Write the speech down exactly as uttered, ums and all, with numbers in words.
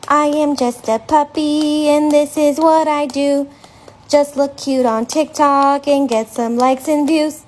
I am just a puppy and this is what I do. Just look cute on TikTok and get some likes and views.